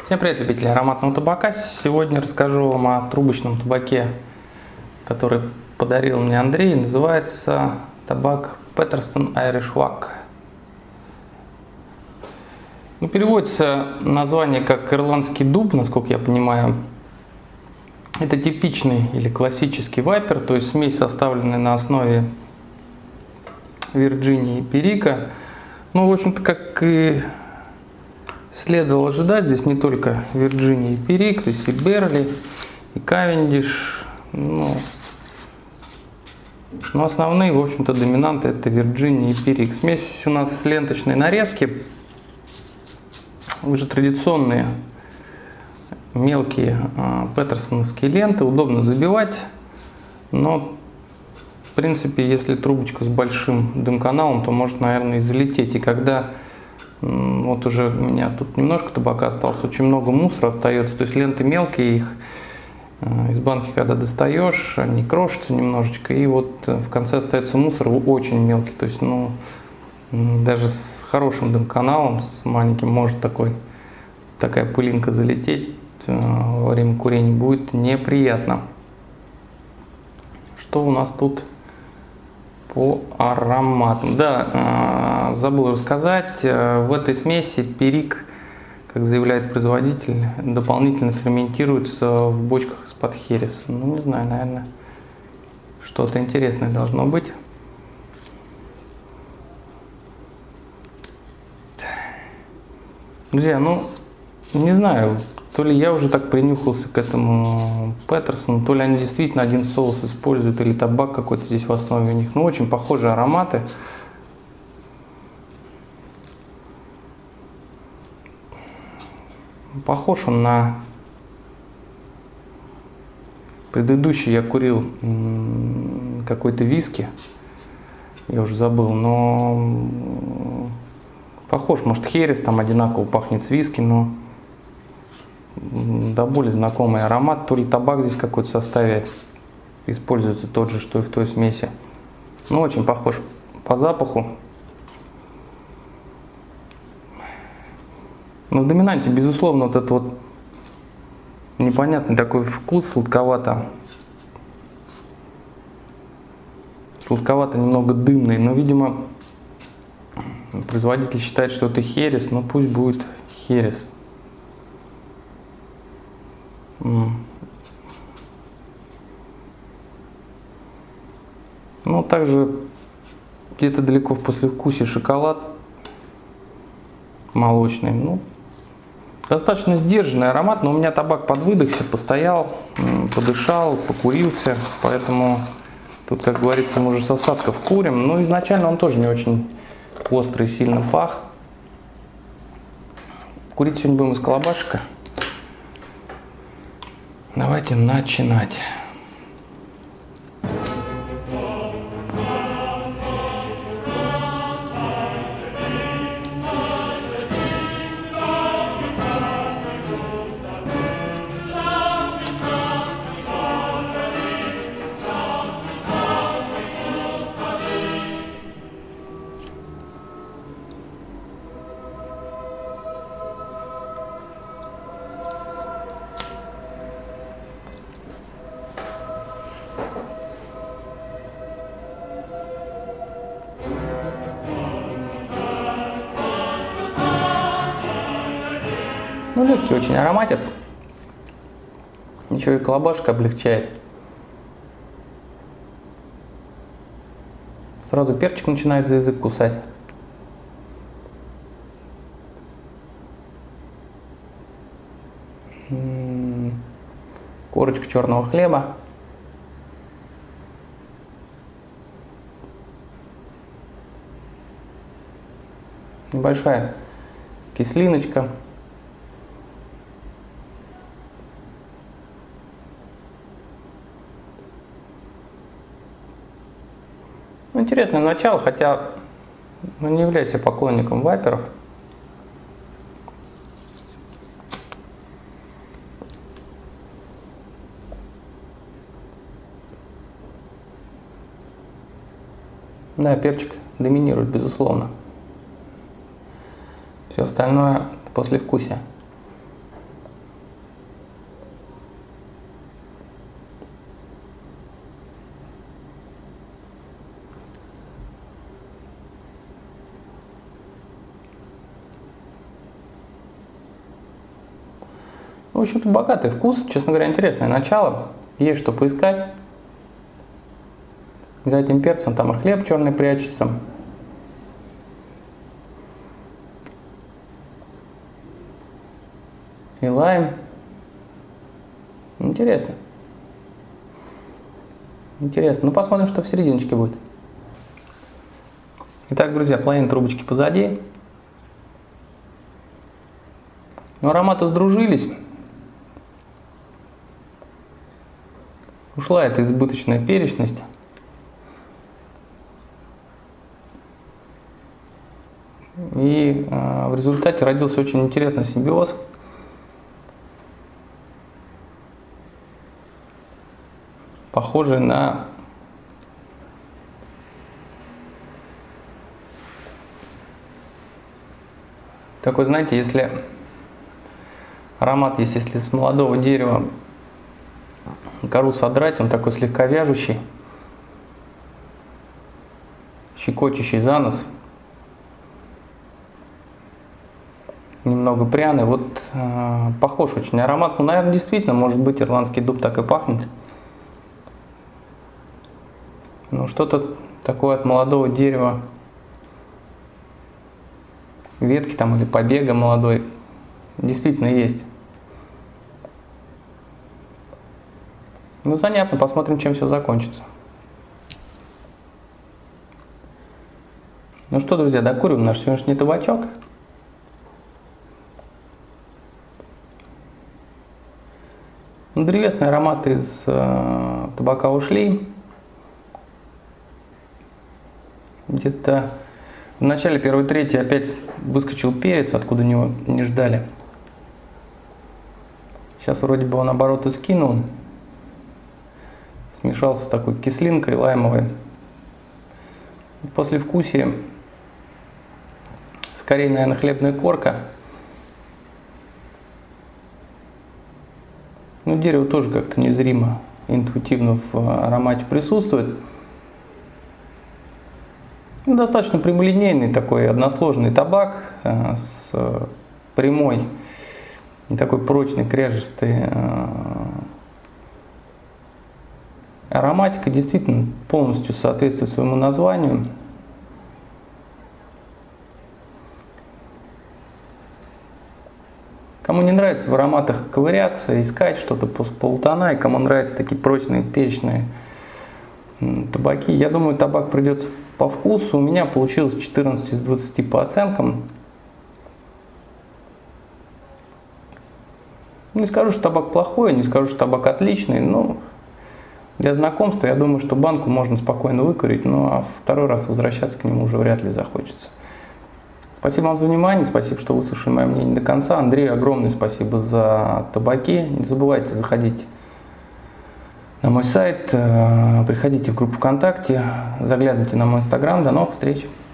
Всем привет, любители ароматного табака. Сегодня расскажу вам о трубочном табаке, который подарил мне Андрей. Называется табак Peterson Irish Wag. Переводится название как ирландский дуб, насколько я понимаю. Это типичный или классический вайпер, то есть смесь, составленная на основе Вирджинии и Перика. В общем-то, как и следовало ожидать, здесь не только Вирджиния и Перик, то есть и Берли, и Кавендиш. Но основные, в общем-то, доминанты — это Вирджиния и Перик. Смесь у нас с ленточной нарезки. Уже традиционные мелкие петерсоновские ленты. Удобно забивать, но в принципе, если трубочка с большим дымканалом, то может, наверное, и залететь. И когда вот уже у меня тут немножко табака осталось, очень много мусора остается, то есть ленты мелкие, их из банки когда достаешь, они крошатся немножечко, и вот в конце остается мусор очень мелкий, то есть даже с хорошим дымканалом, с маленьким, может такая пылинка залететь во время курения, будет неприятно. Что у нас тут по ароматам? Да, забыл рассказать, в этой смеси Перик, как заявляет производитель, дополнительно ферментируется в бочках из-под хереса. Не знаю, наверное, что-то интересное должно быть. Друзья, не знаю, то ли я уже так принюхался к этому Петерсону, то ли они действительно один соус используют, или табак какой-то здесь в основе у них. Очень похожие ароматы. Похож он на предыдущий, я курил какой-то виски, я уже забыл, но похож, может, херес там одинаково пахнет с виски, но да более знакомый аромат. То ли табак здесь какой-то в составе используется тот же, что и в той смеси. Очень похож по запаху. Но в доминанте, безусловно, вот этот вот непонятный такой вкус, сладковато немного дымный, но, видимо, производитель считает, что это херес, но пусть будет херес. Также где-то далеко в послевкусии шоколад молочный. Достаточно сдержанный аромат, но у меня табак подвыдохся, постоял, подышал, покурился, поэтому тут, как говорится, мы уже с остатков курим. Изначально он тоже не очень острый, сильно пах. Курить сегодня будем из колобашика. Давайте начинать. Легкий очень ароматец. Ничего, и колобашка облегчает. Сразу перчик начинает за язык кусать. Корочка черного хлеба. Небольшая кислиночка. Интересное начало, хотя не являюсь я поклонником вайперов. Да, перчик доминирует, безусловно. Все остальное послевкусие. В общем-то, богатый вкус, честно говоря, интересное начало. Есть что поискать. За этим перцем там и хлеб черный прячется. И лайм. Интересно. Интересно. Ну, посмотрим, что в серединочке будет. Итак, друзья, половина трубочки позади. Но ароматы сдружились. Ушла эта избыточная перечность. И в результате родился очень интересный симбиоз. Похожий на такой, знаете, если аромат есть, если с молодого дерева кору содрать, он такой слегка вяжущий, щекочущий за нос, немного пряный. Вот похож очень аромат. Ну, наверное, действительно, может быть, ирландский дуб так и пахнет. Ну, что-то такое от молодого дерева, ветки там или побега молодой, действительно есть. Ну, занятно, посмотрим, чем все закончится. Ну что, друзья, докуриваем наш сегодняшний табачок. Ну, древесные ароматы из табака ушли. Где-то в начале первой трети опять выскочил перец, откуда него не ждали. Сейчас вроде бы он обороты скинул. Смешался с такой кислинкой лаймовой. Послевкусие скорее, наверное, хлебная корка. Но дерево тоже как-то незримо, интуитивно в аромате присутствует. Ну, достаточно прямолинейный такой односложный табак с прямой, такой прочной, кряжестой ароматика, действительно полностью соответствует своему названию. Кому не нравится в ароматах ковыряться, искать что-то по полтона, и кому нравятся такие прочные, перечные табаки, я думаю, табак придется по вкусу. У меня получилось 14 из 20 по оценкам. Не скажу, что табак плохой, не скажу, что табак отличный, но для знакомства я думаю, что банку можно спокойно выкурить, ну а второй раз возвращаться к нему уже вряд ли захочется. Спасибо вам за внимание, спасибо, что выслушали мое мнение до конца. Андрею огромное спасибо за табаки. Не забывайте заходить на мой сайт, приходите в группу ВКонтакте, заглядывайте на мой Инстаграм. До новых встреч!